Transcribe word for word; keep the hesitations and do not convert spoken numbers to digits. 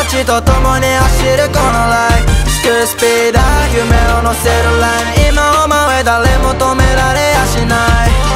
ちと共に走るこのライフ、スクールスピーダー夢を乗せるライン、今お前誰も止められやしない。